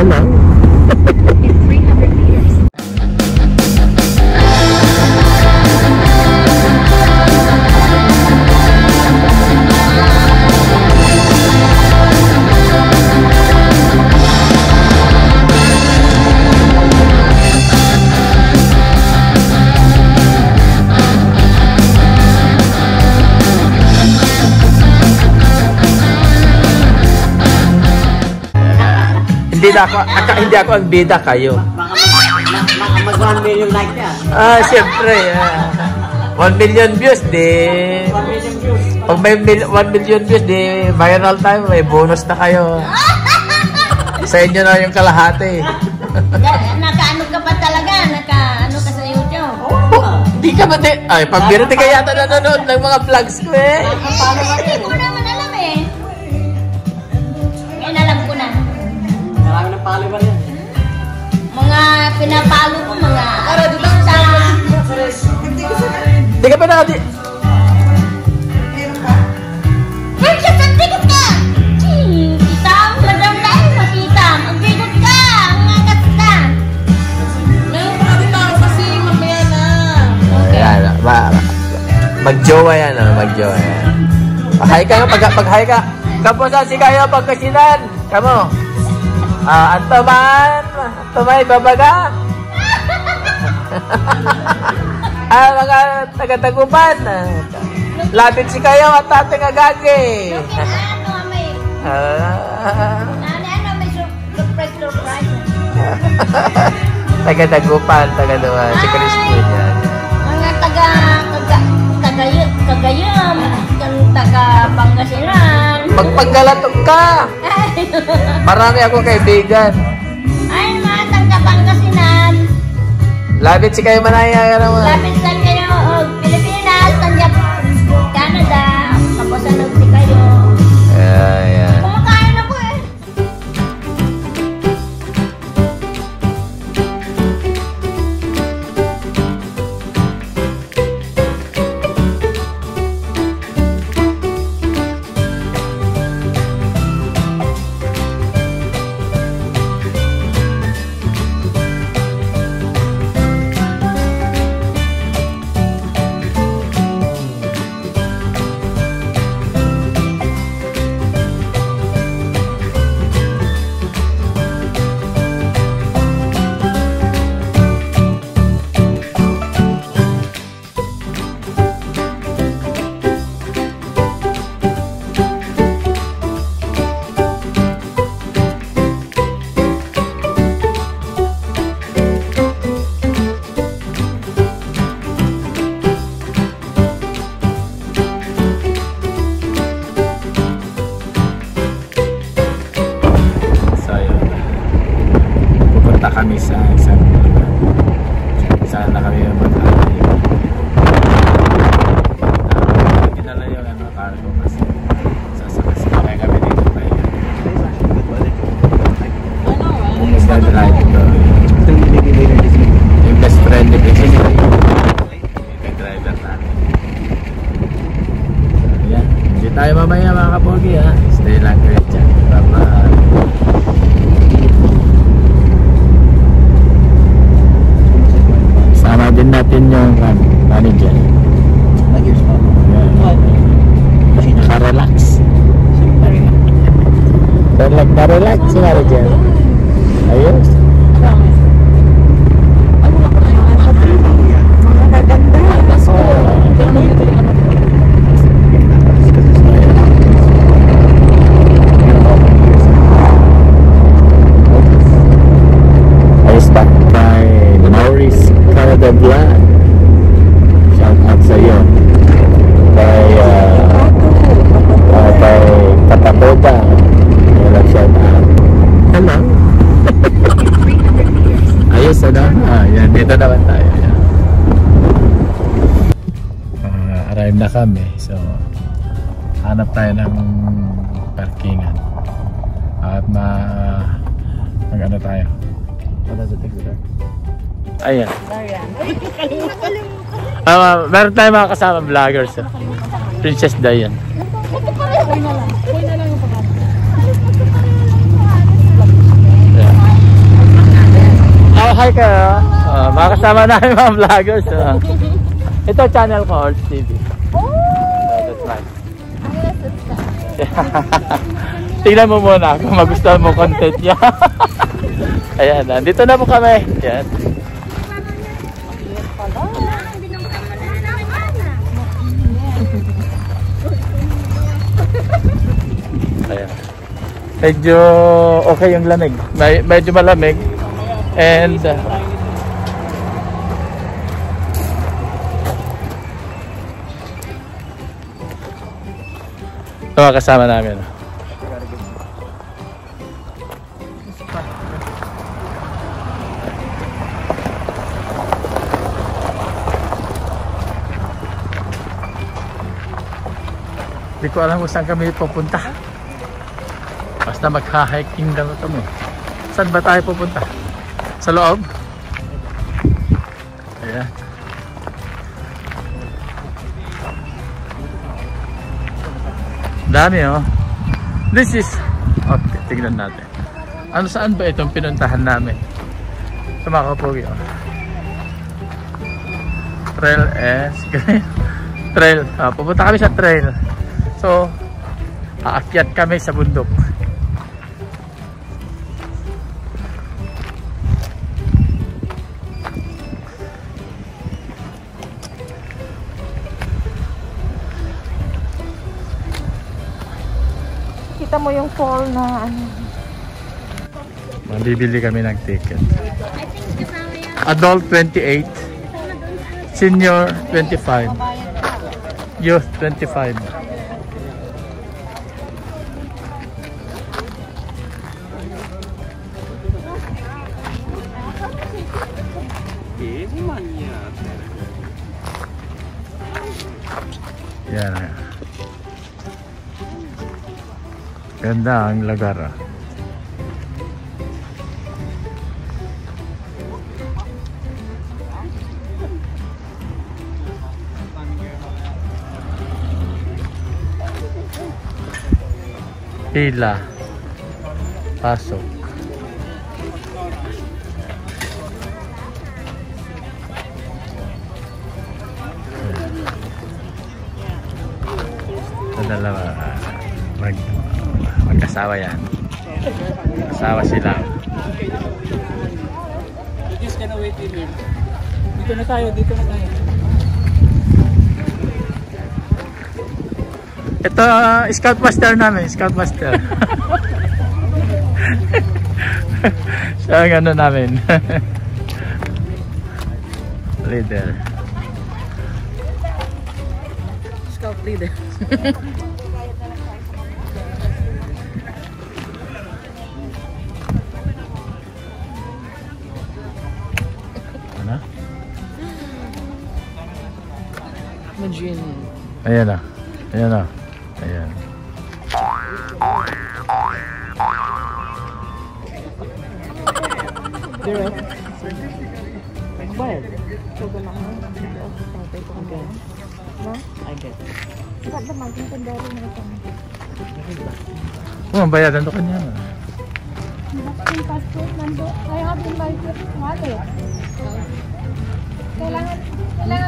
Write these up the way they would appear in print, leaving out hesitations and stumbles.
Ano? Hindi ako ang bida, kayo. Mag 1 million like yan. Siyempre. 1 million views, di. 1 million views. Pag may 1 million views, di viral time, may bonus na kayo. Sa inyo na yung kalahati. Nakaano ka pa talaga? Nakaano ka sa YouTube? Di ka ba, ay, pambira, di ka yata nanonood ng mga vlogs ko eh. Hindi ko naman alam eh. Ngayon alam ko na. Marami ng follower yan. Mga pinapalo ko, mga sa... Di ka ba nakati? Wait, sa tigot ka! Kita ang madam na eh, makita. Ang tigot ka! Ang angat ka! Meron pa din ako kasi mamaya na. Ayan, mag-jowa yan, mag-jowa yan. Pag-hi ka nga, pag-hi ka. Tapos si kayo pagkasinan. Kamo. Antomay, babaga. Mga taga-tagupan. Lapit si kayo at tating agagi. May surprise. Taga-tagupan, taga-duwa. Si Crispin yan. Mga Cagayam, taga-Pangasinan. Magpaggalatog ka. Marami akong kaibigan. Ay, mga taga-Pangasinan. Lapit si kayo manaya. Lapit sa kayo, Pilipinas, Canada, tapos ano si kayo. Ayan. Kumakain ako eh. Kami sa isang saan na kami mag-alay. Kinala yung cargo kasi sasakay kami dito tayo. Yung drive ko, yung best friend ni Princess yung driver natin. Ayan, hindi tayo mamaya mga kapogi ha. Stay lang kayo dyan. Bye-bye. Sama din natin yung manager. Naka-relax. Na-relax si manager. Ayos. Ayos ba? Kay Maurice Canada Vlog. Shout out sa iyo. Kay Katapoda. Walang shout out. Hello. Ayos na. Yan, dito naman tayo. Arrive na kami. So, hanap tayo ng parkingan. At mag-ano tayo. Ayan. Meron tayo mga kasama vloggers. Princess Diane. hi kayo. Makasama namin mga vloggers. Ito channel ko, Ords TV. That's right. Tingnan mo muna kung magustuhan mo content niya. Ayan, nandito na po kami. Ayan. Ayan. Medyo okay yung lamig. Medyo malamig. And ito mga kasama namin. Hindi ko alam kung saan kami pupunta. Basta magha-hiking lang kami. Saan ba tayo pupunta? Sa loob? Ayan. Dami oh. This is... Okay, tignan natin. Ano saan ba itong pinuntahan namin? Sa mga kapogi oh. Trail trail. Pupunta kami sa trail. So, aakyat kami sa bundok. Kita mo yung fall na ano. Bibili kami ng ticket. Adult 28, senior 25, youth 25. Yan. Ganda ang lugar. Pila. Pasok. Dalawa magkasawa yan. Kasawa sila. Just gonna wait in here. Dito na tayo. Ito scout master namin, scout master. Siya ang ano namin. Leader. Scout leader. Ano? Majin. Ayan na. Ayan na. Ayan. Direct. Bayad. So, lang mo. Okay. No? I get it. Ba't naman yung tandari na ito? Oh, bayadan to kanya. Yung passport nando. I have in my wallet. Kailangan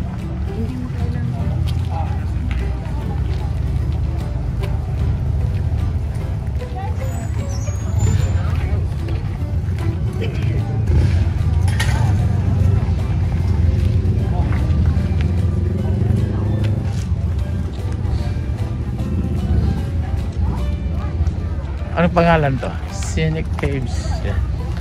Anong pangalan to? Scenic Caves. Yeah.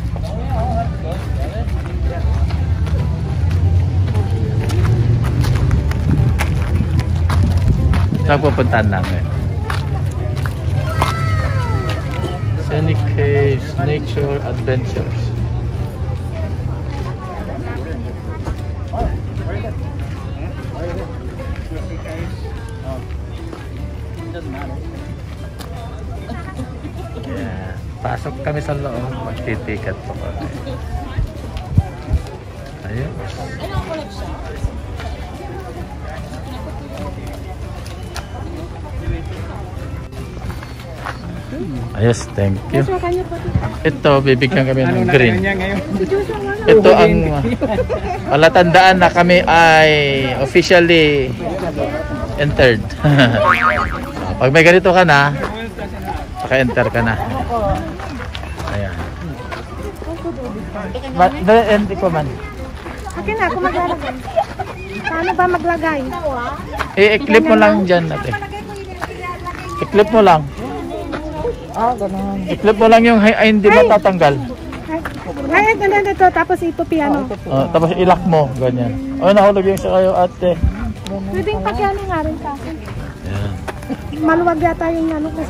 Saan pupuntahan namin? Scenic Caves, Nature Adventures. Yeah. Pasok kami sa loob, magtitikat po kami. Ayun. Ayos, thank you. Joshua, kanya pa. Ito, bibigyan kami ng Anong green. niya ngayon? Joshua, wala. Ito ang palatandaan na kami ay officially entered. Pag may ganito ka na, naka-enter ka na. Ayan. Hindi ko man. Okay na, ako maglalagay. Paano ba maglagay? I-clip mo lang dyan natin. I-clip mo lang. Ganun. I-clip mo lang yung ay hindi matatanggal. Ay, ito. Tapos ito piano. Tapos ilak mo, ganyan. Nahulog yung sa kayo, ate. Pwedeng pakiano nga rin sa akin. Ayan. Maluwag yata yung ano kasi.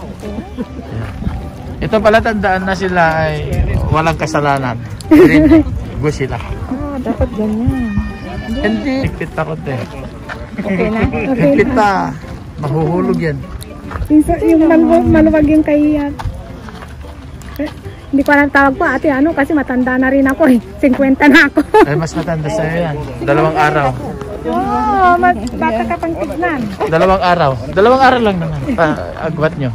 Ito pala tandaan na sila ay walang kasalanan. Gusto sila. Dapat ganyan. Hindi. Higpit ako, te. Okay na? Okay Higpit na. pa. Mahuhulog yan. Yung maluwag yung kahiyan. Hindi ko alam tawag po ate ano kasi matanda na rin ako eh. 50 na ako. Ay, mas matanda sa'yo yan. 2 araw. Oo, bata ka pang tignan. 2 araw. 2 araw lang naman. Agwat nyo.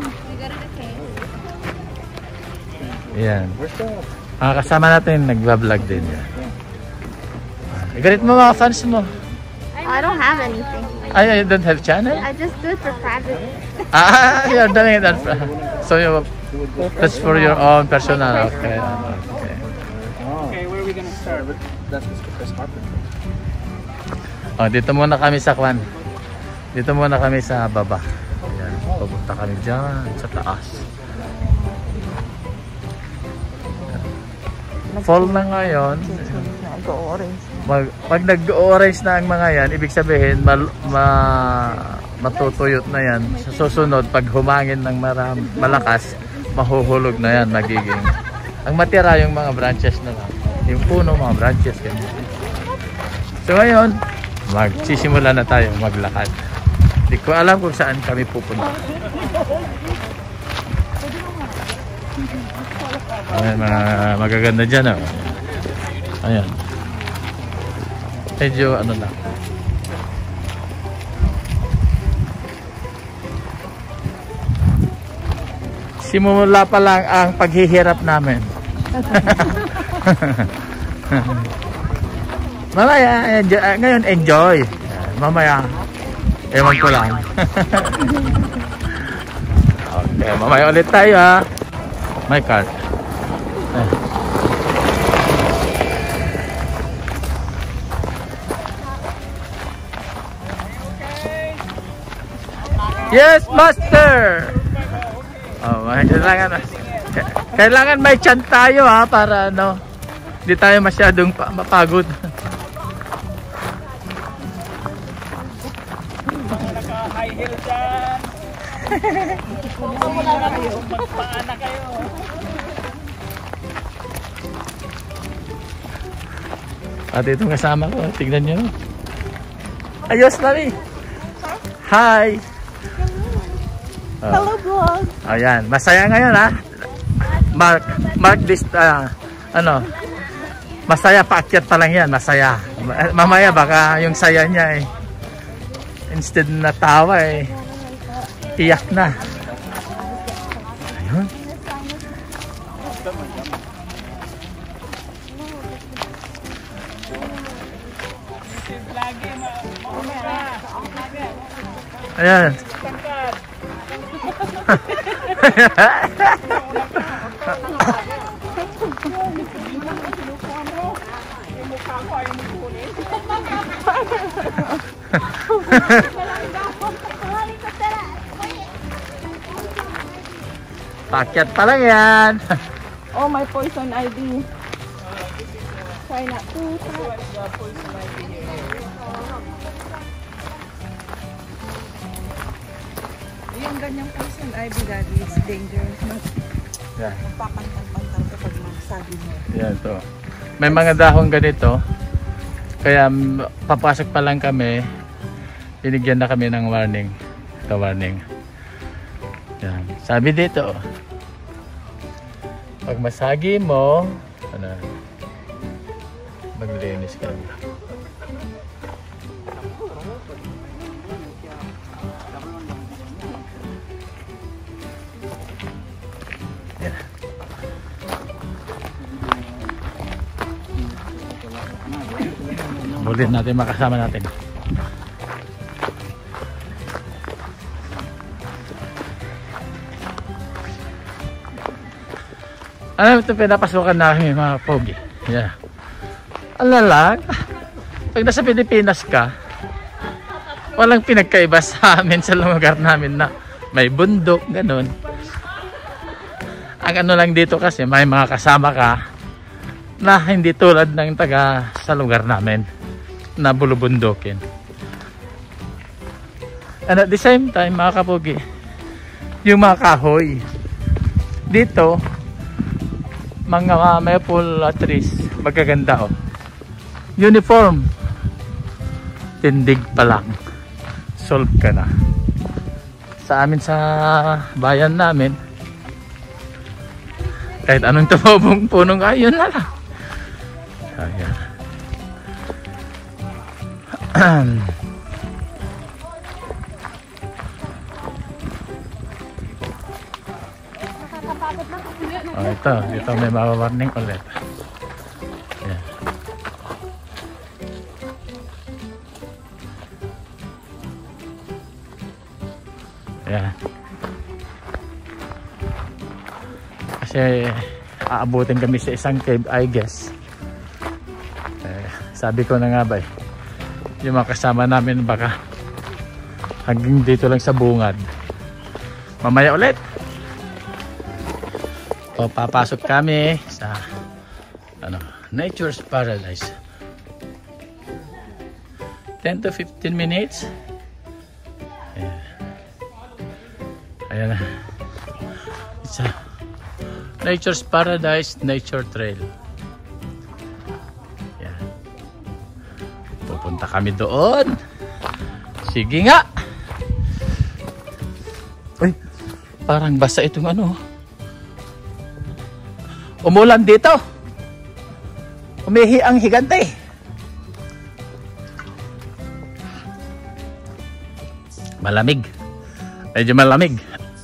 Yan. Kasama natin, nagbablog din yan. Ganit mo mga fans mo. I don't have anything. Ay, you don't have channel? I just do it for private. You're doing that. So that's for your own personal. Okay. Okay. Okay, where are we gonna start? That's the first carpet. Dito muna kami sa kwan. Dito muna kami sa baba. Ayan, pupunta kami dyan sa taas. Fall na ngayon. Pag nag-orange na ang mga yan, ibig sabihin matutuyot na yan. Sa susunod, pag humangin ng malakas, mahuhulog na yan, magiging. Ang matira yung mga branches na lang. Yung puno, mga branches. Ganyan. So ngayon, magsisimula na tayo maglakad. Hindi ko alam kung saan kami pupunta. Ayan, mga magaganda dyan. Ayan. Medyo ano lang. Simula pa lang ang paghihirap namin. Mamaya, ngayon enjoy. Mamaya, ewan ko lang. Okay, mamaya ulit tayo ha. My card. Yes, master! Kailangan may tiyan tayo ha, para ano, hindi tayo masyadong mapagod. Naka-high heel dyan. Magpaana kayo. At itong kasama ko, tignan nyo. Ayos na rin. Hi! Hello vlog. Ayan, masaya ngayon ha. Mark this, masaya, paakyat pa lang yan, masaya. Mamaya baka yung saya niya eh, instead na tawa eh, iyak na. Ayun. Ayan. Pakyat pa lang yan. Oh, my poison ID. Try not to. Yung ganyang poison ID, daddy, is dangerous. Yan. Papantal-pantal kapag magsagi mo. Yan to. May mga dahon ganito. Kaya papasok pa lang kami, binigyan na kami ng warning. Ito warning. Yan. Sabi dito, pag masagi mo, maglinis ka lang. Ulit natin makasama natin. Ano ito pinapasukan namin mga pogi? Yeah. Alalang, pag nasa Pilipinas ka, walang pinagkaiba sa amin sa lugar namin na may bundok, ganun. Ang ano lang dito kasi may mga kasama ka na hindi tulad ng taga sa lugar namin na bulubundukin. And at the same time mga kapogi, yung mga kahoy dito, mga maple trees, magaganda oh. Uniform, tindig pa lang, solve ka na. Sa amin sa bayan namin, kahit anong tumubong punong kayo na lang. Ayan. Oh, ito may mawawarning ulit. Ayan. Ayan. Kasi aabutin kami sa isang cave, I guess. Sabi ko na nga ba yung mga kasama namin baka hanggang dito lang sa bungad. Mamaya ulit. O papasok kami sa Nature's Paradise. 10 to 15 minutes. Ayan. Ayan na. It's a Nature's Paradise Nature Trail. Ayan. Pupunta kami doon. Sige nga. Uy, parang basa itong ano. Umulan dito. Umihi ang higante. Malamig. Medyo malamig.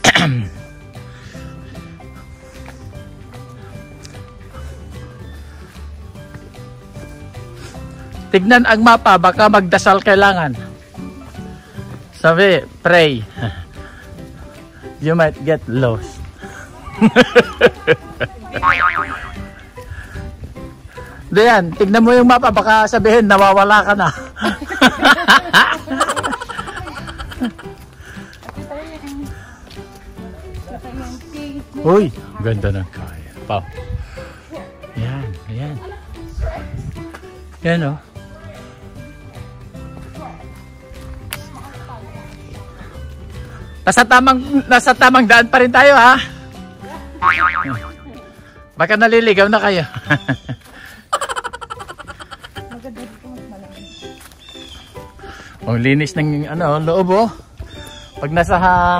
Tignan ang mapa, baka magdasal kailangan. Sabi, pray. You might get lost. Diyan, tignan mo yung mapa, baka sabihin nawawala ka na. Uy, ganda ng kaya. Pao. Yan, yan. Yan o. Nasa tamang daan pa rin tayo ha. Baka naliligaw na kayo. Ang linis ng loob oh. Pag nasa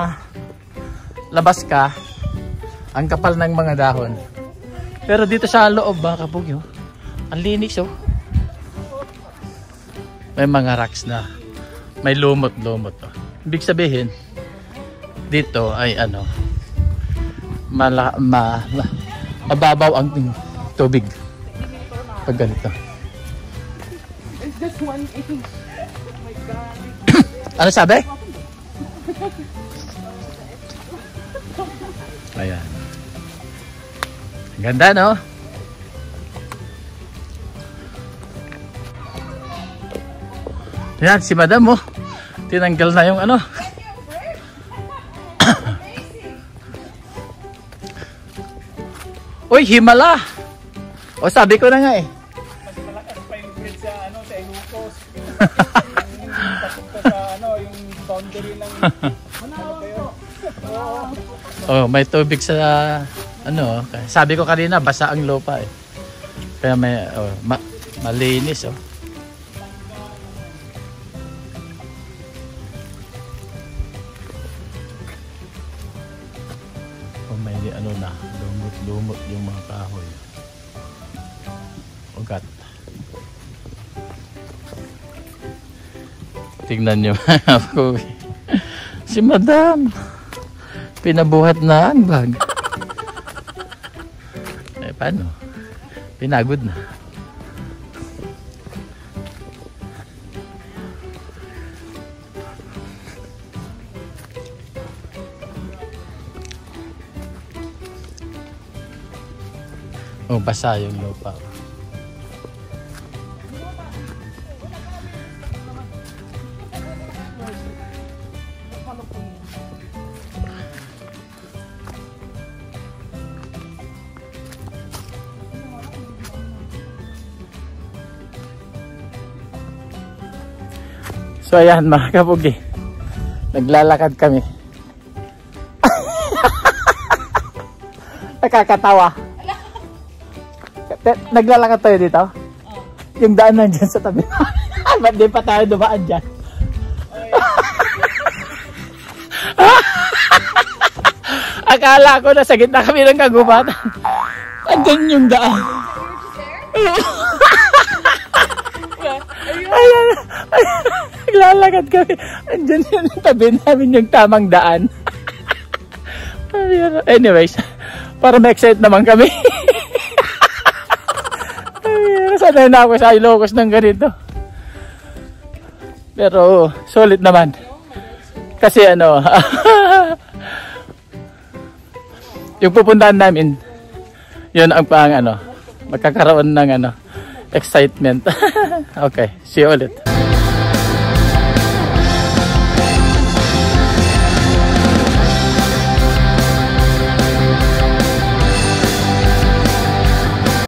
labas ka, ang kapal ng mga dahon. Pero dito sa loob mga kapugyo, ang linis oh. May mga rocks na may lumot-lumot oh. Ibig sabihin dito ay mababaw ang tubig pag ganito. Is this one eating? Oh my God. Ano sabi? Ayan. Ang ganda no? Ayan si madam oh. Tinanggal na yung Uy, himala. O sabi ko na nga eh. Mas malakas pa yung grid sa sa Ilocos. Yung papunta sa yung boundary ng Oh, may tubig sa sabi ko kanina basa ang lupa eh. Kaya may malinis oh. May lumot yung mga kahoy. Ugat. Tingnan nyo. Si madam. Pinabuhat na ang bag. Paano? Pinagod na. Oh, basa yung lupa. So ayan mga kabugi, naglalakad kami. Nakakatawa. Naglalakad tayo dito? Yung daan nandyan sa tabi. Ba't di pa tayo dumaan dyan? Akala ko nasa gitna kami ng kagubatan. Andyan yung daan. Ayan. Naglalakad kami. Andyan yun yung tabi namin yung tamang daan. Anyways, para ma-excite naman kami. Sanay na ako sa Ilocos ng ganito. Pero solid naman. Kasi ano, yung pupuntahan namin, yun ang pang ano, magkakaroon ng ano, excitement. Okay, see you ulit.